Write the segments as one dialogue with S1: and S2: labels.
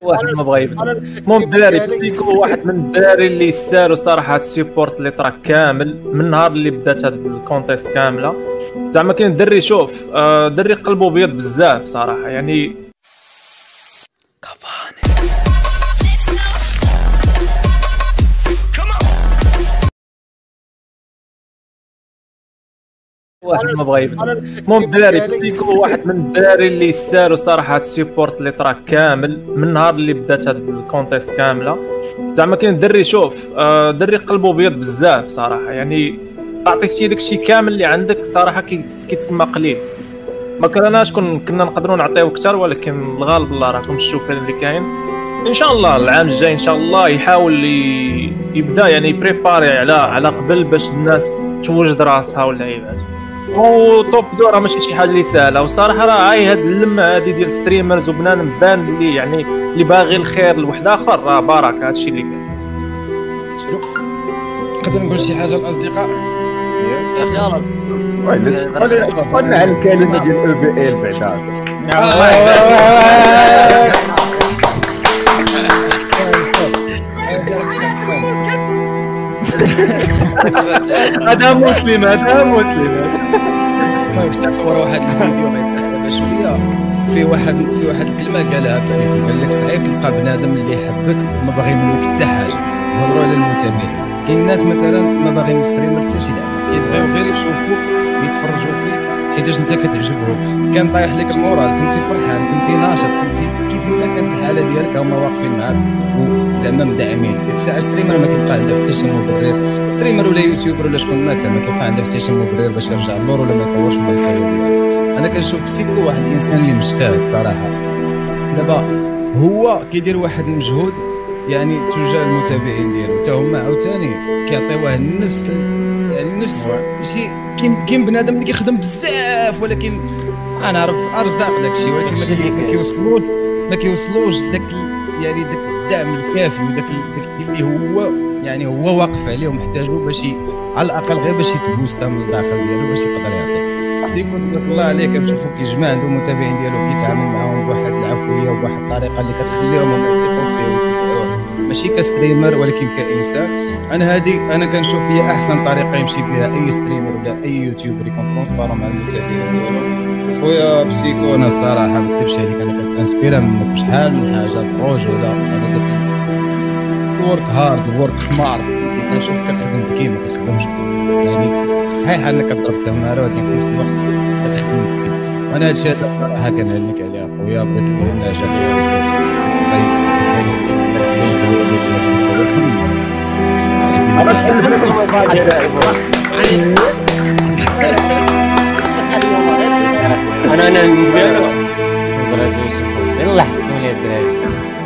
S1: واحد ما بغى يبدا. المهم الدراري بيكو واحد من الدراري اللي يستاهلوا صراحه هاد السيبورت اللي طرا كامل من النهار اللي بدات هاد الكونتيست كامله. زعما كاين الدري شوف دري قلبه بيض بزاف صراحه يعني واحد ما بغى يبدا. المهم الدراري بيكو واحد من الدراري اللي يستاهلوا صراحه هاد السيبورت اللي طرا كامل من النهار اللي بدات هاد الكونتيست كامله. زعما كاين الدري شوف دري قلبه بيض بزاف صراحه يعني عطيتي داكشي كامل اللي عندك صراحه كيتسمى قليل. ما كرهناش كنا نقدروا نعطيو اكثر ولكن الغالب الله راكم الشوكه اللي كاين. ان شاء الله العام الجاي ان شاء الله يحاول يبدا يعني يبريباري على قبل باش الناس توجد راسها واللعيبات. وطوب دو راه ماشي شي حاجه اللي سهله والصراحه راه هاد اللمه هادي ديال ستريمرز وبنان بان اللي يعني اللي باغي الخير لواحد اخر راه بركه هادشي اللي كاين.
S2: نقدر نقول شي حاجه للاصدقاء
S3: يلا
S4: قلنا على الكلمه ديال او بي ال بعدا
S1: هذا مسلم
S2: باش تصور واحد الفيديو بعد شويه في واحد الكلمه قالها بسيط قال لك صعيب تلقى بنادم اللي يحبك ما باغي منك حتى حاجه. نهضروا على المتابعين، كاين الناس مثلا ما باغيين ستريمر حتى شي لعبه كيبغيو غير يشوفوك يتفرجوا فيك حيتاش انت كتعجبهم. كان طايح لك المورال، كنتي فرحان، كنتي ناشط، كنتي كيف ما كانت الحاله ديالك هما واقفين معاك وزعما مدعمين. ديك الساعه ستريمر ما كيبقى عنده حتى شي مبرر، ستريمر ولا يوتيوبر ولا شكون ما كان ما كيبقى عنده حتى شي مبرر باش يرجع اللور ولا ما يطورش المحتوى ديالو. انا كنشوف بسيكو واحد الانسان اللي مجتهد صراحه. دابا هو كيدير واحد المجهود يعني تجاه المتابعين ديالو حتى هما عاوتاني كيعطيوه نفس شي. كاين بنادم اللي كيخدم بزاف ولكن انا عارف ارزاق داكشي ولكن ما كيوصلوش داك يعني داك الدعم الكافي وداك اللي هو يعني هو واقف عليه ومحتاجو باش على الاقل غير باش يتبوستا من الداخل ديالو باش يقدر يعطي. سيكو تبارك الله عليه كنشوفو كيجمع عنده المتابعين ديالو كيتعامل معاهم بواحد العفويه وبواحد الطريقه اللي كتخليهم هما يثقوا فيه ويتبعوه ماشي كستريمر ولكن كانسان. انا كنشوف هي احسن طريقه يمشي بها اي ستريمر ولا اي يوتيوبر يكون ترونسبارون مع المتابعين ديالو. خويا بسيكو انا الصراحه ما نكذبش عليك انا كنتانسبيرا منك بشحال من حاجه بروج ولا انا داك الورك هارد وورك سمارت اللي كنشوف كتخدم ذكي ما كتخدمش يعني صحيح انك كضرب تماره ولكن في نفس الوقت كتخدم ذكي. وانا هادشي هذا الصراحه كنهنيك عليه خويا بغيت نقول لنا جاب
S3: انا يلا حسكوني الدراري.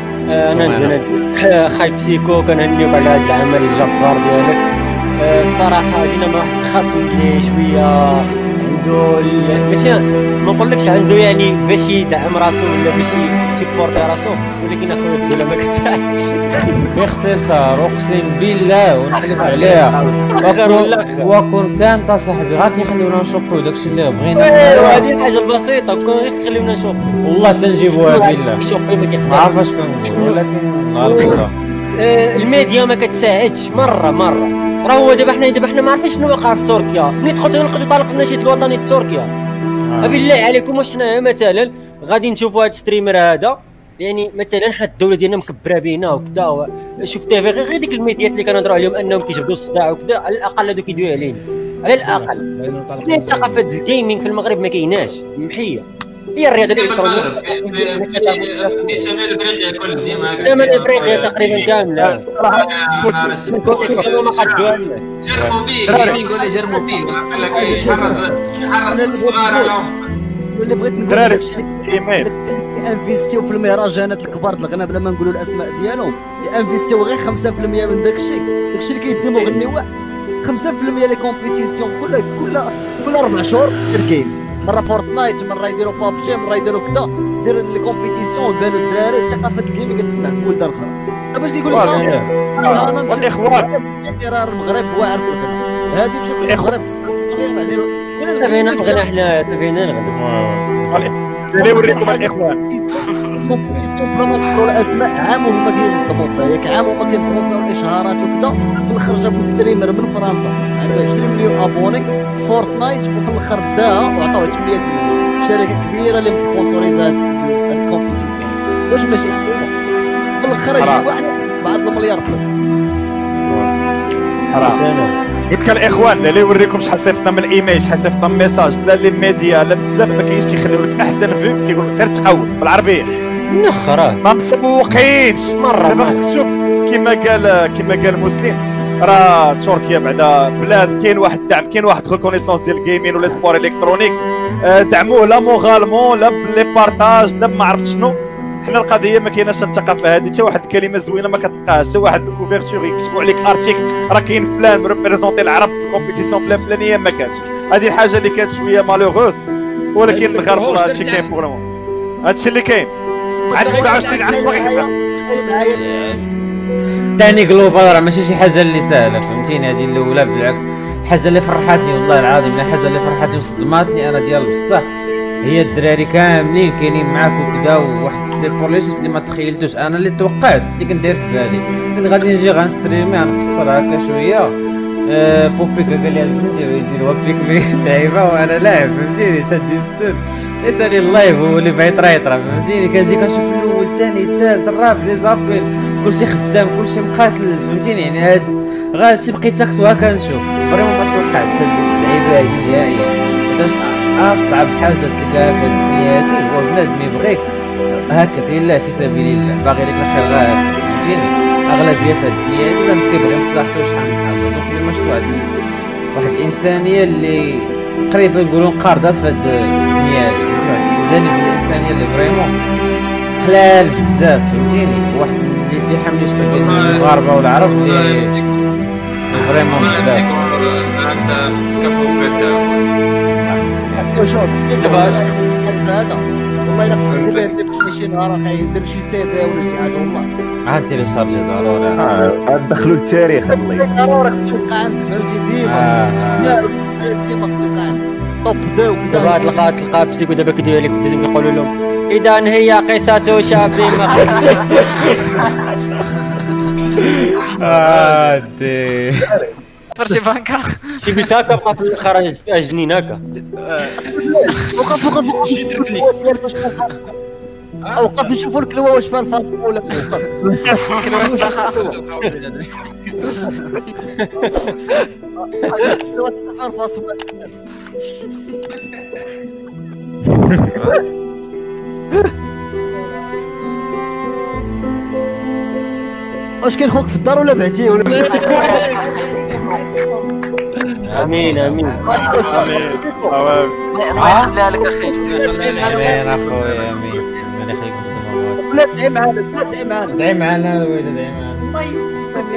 S3: انا خايب سيكو كنهنيوك على هذا العمل الجبار ديالك. الصراحه جينا مع واحد الخصم اللي شويه عنده ماشي ما نقولكش عنده يعني باش يدعم راسو ولا باش يسيبورتي راسو ولكن اخويا الدوله ما كتساعدش.
S5: باختصار اقسم بالله ونحلف عليها وكون كان تا صاحبي غا كيخليونا نشوفو داكشي اللي بغينا.
S3: ايوا هذه الحاجه البسيطه كون غير خليونا نشوفو
S5: والله تنجيبوها بالله
S3: شوفي ما كيقدرش.
S5: ما عرفاش كنقول ولكن غلطه
S3: الميديا ما كتساعدش مره. راه هو دابا حنا ما عارفين شنو واقع في تركيا. ملي دخلت لقيتو طالق النشيد الوطني لتركيا. بالله عليكم واش حنا مثلا غادي نشوفوا هذا الستريمر هذا يعني مثلا حنا الدوله ديالنا مكبره بينا وكذا. شوف تيفي غير ديك الميديات اللي كنهضروا عليهم انهم كيجبدوا الصداع وكذا على الاقل هذوك يدويو علينا على الاقل. حنا ثقافه الجيمنج في المغرب ما كايناش محيه. هي الرياضه الالكترونيه
S6: في شمال افريقيا كل ديما
S3: شمال افريقيا تقريبا كامله ما قدوها
S6: جربوا فيه يقول لي جربوا فيه قال لك يحرض الصغار لهم
S7: واللي بغيت نقول لك انفيستيو في المهرجانات الكبار د الغنى بلا ما نقولوا الاسماء ديالهم انفيستيو غير 5% من داكشي اللي كيدي مغني واحد 5% لي كومبيتيسيون كل 4 شهور دير جيم مره فورتنايت مره يديروا بابجي مره يديروا كذا دير لي كومبيتيسيون ويبانوا الدراري ثقافه الجيم كتسمع في بلدان اخرى. باش يقول لك انا
S4: والاخوان
S7: راه المغرب واعر في الغنى هذه مشات للمغرب تسمع
S3: تبينا نغنى حنا تبينا نغنى
S8: اللي يوريكم الاخوان
S7: بلا ما نذكروا الاسماء، عام وهما كينظموا فيها، ياك عام وهما كينظموا فيها الاشهارات وكذا. في الاخر جابوا ستريمر من فرنسا عنده 20 مليون ابوني فورتنايت، وفي الاخر داها وعطاوه 800 مليون. شركه كبيره اللي مسبونسوريزا هاد الكومبيتيسيون. واش ماشي حكومه؟ في الاخر يجي واحد 7 مليار فلوس.
S8: قلت الاخوان اللي يوريكم شحال صيفطنا من ايميل، شحال صيفطنا من ميساج، لا لي ميديا لا بزاف ما كاينش كيخليو لك احسن فيو، كيقول لك سير تقود بالعربيه
S3: نخرة
S8: ما مسوقينش
S3: مرة.
S8: دابا خصك تشوف كيما قال مسلم، راه تركيا بعدا بلاد كاين واحد الدعم، كاين واحد ريكونيسونس ديال الجيمين ولا سبور الكترونيك، دعموه لا مورالمون لا بلي بارطاج لا ما عرفت شنو. حنا القضيه ما كايناش الثقافه هذه، حتى واحد الكلمه زوينه ما كتلقاهاش، حتى واحد الكوفرتور يكتبوا عليك ارتيكل راه كاين فلان ريبريزونتي العرب في الكومبيتيسيون فلانيه ما كانش. هذه الحاجه اللي كانت شويه مالوغوز، ولكن الغرب هادشي كاين بور المون، هادشي اللي كاين. عاد 27 عام باغي
S5: ثاني جلوبال راه ماشي شي حاجه اللي سهله، فهمتيني. هذه الاولى بالعكس، الحاجه اللي فرحتني والله العظيم، الحاجه اللي فرحتني وصدماتني انا ديال بصح هي الدراري كاملين كاينين معاك وكذا، وواحد السيبوليشيت اللي ما تخيلتوش. انا اللي توقعت اللي كندير في بالي قلت غادي نجي غنستريمي غنقصر هكا شويه. بوبيكا قال لي البنت يدير وبيك تعيبه وانا لاعب، فهمتيني. شاد السن يسالي اللايف هو اللي بغيت رايطرا، فهمتيني. كنجي كنشوف الاول الثاني الثالث الرابع لي زابيل، كلشي خدام كلشي مقاتل، فهمتيني. يعني هاد غادي بقيت ساكت وهكا نشوف، فريمون ما توقعتش هاد اللعيبه هادي نهائيا. اصعب حاجه تلقاها في الدنيا هادي هو بنادم يبغيك هكا لله في سبيل الله، باغي لك الخير غير هكا، فهمتيني. اغلبيه في الدنيا هادي بنادم كيبغي مصلحته شحال من حاجه، دونك اللي ما شفتو واحد الانسانيه اللي قريبه نقولوا انقرضت في هاد الدنيا هادي. الجانب الانسانيه اللي فريمون قلال بزاف، فهمتيني. واحد الالتحام اللي شفتو بين المغاربه والعرب اللي فريمون بزاف.
S6: انت كفو قدام
S7: شوف هذا والله الا خصك دير شي نهار غيدير شي سيد ولا شي حاجه والله.
S5: عاد تيليشارجي ضروري،
S4: دخلوا التاريخ الله
S7: ضروري خصك توقع عندك، فهمتي. ديما خصك توقع عندك طوب داو كذا.
S3: دابا تلقى بسيكو دابا كيديروا لك في التلفزيون كيقولوا لهم اذا هي قصه شاب
S5: دي
S9: فرجي بانكا
S3: سيكو ساكا بقى في الاخر جنين هكا.
S7: وقف وقف نشوفوا الكلوه واش فيها الفاطمه ولا وقف
S9: كلوه صحه
S7: واش كاين خوك في الدار ولا بعتيه ولا
S3: امين امين
S9: لا لك اخي
S5: امين اخويا امين. ربنا يخليكم تدوموا
S7: ولا دعي معنا دعي معنا
S5: دعي معنا الوالد دعي معنا.
S10: الله يوفقك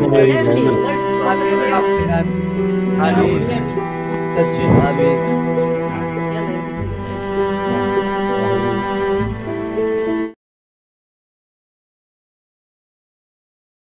S7: امين امين